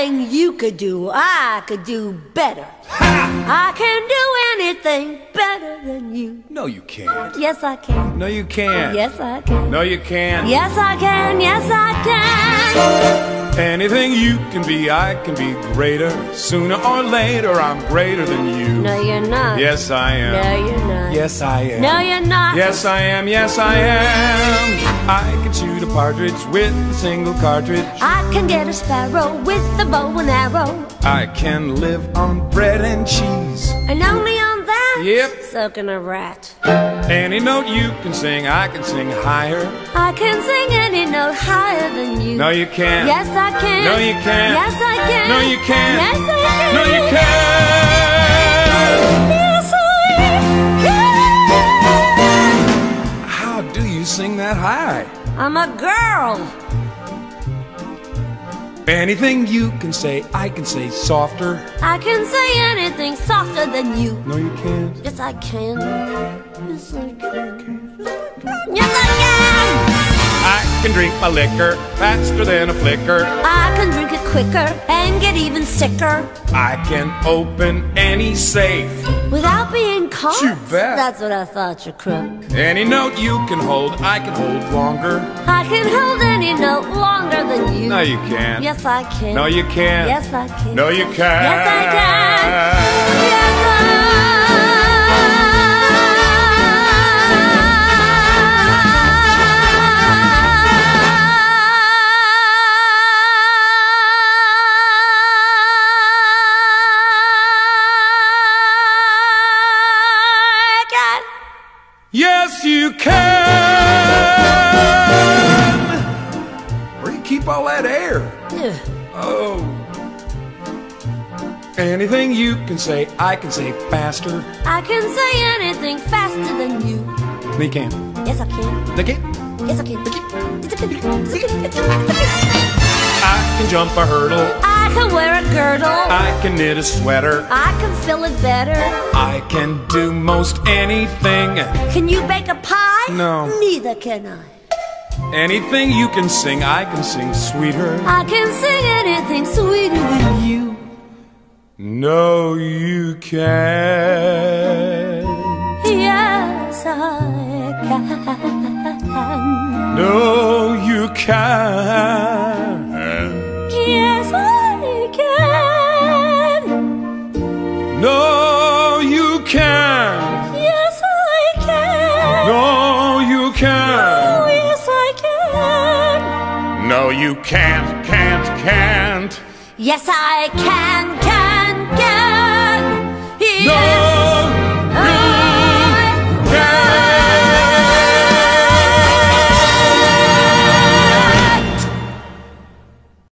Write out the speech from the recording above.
Anything you could do, I could do better. I can do anything better than you. No, you can't. Yes, I can. No, you can't. Yes, I can. No, you can't. Yes, I can. Yes, I can. Anything you can be, I can be greater. Sooner or later, I'm greater than you. No, you're not. Yes, I am. No, you're not. Yes, I am. No, you're not. Yes, I am. Yes, I am. I can shoot a partridge with a single cartridge. I can get a sparrow with a bow and arrow. I can live on bread and cheese. And only on that? Yep. So can a rat. Any note you can sing, I can sing higher. I can sing any note higher than you. No, you can't. Yes, I can. No, you can't. Yes, I can. No, you can't. Yes, I can. No, you can't. Yes, I can. How do you sing that high? I'm a girl. Anything you can say, I can say softer. I can say anything softer than you. No, you can't. Yes, I can. Yes, I can. Yes, I can. I can drink my liquor faster than a flicker. I can drink it quicker and get even sicker I can open any safe. without being caught. You bet. That's what I thought, you crook. Any note you can hold, I can hold longer. I can hold any note longer than you. No, you can't. Yes, I can. No, you can't. Yes, I can. No, you can't. Yes, I can. Yes, Yes, you can. Where do you keep all that air? Yeah. Oh. Anything you can say, I can say faster. I can say anything faster than you. No, you can't. Yes, I can. They can't. Yes, I can. Yes, I can. Yes, I can. I can jump a hurdle. I can wear a girdle. I can knit a sweater. I can fill it better. I can do most anything. Can you bake a pie? No. Neither can I. Anything you can sing, I can sing sweeter. I can sing anything sweeter than you. No, you can't. Yes, I can. No, you can't. Yes, I can. No, you can't. Yes, I can. No, you Oh, can't. yes, I can. No, you can't, can't. Yes, I can.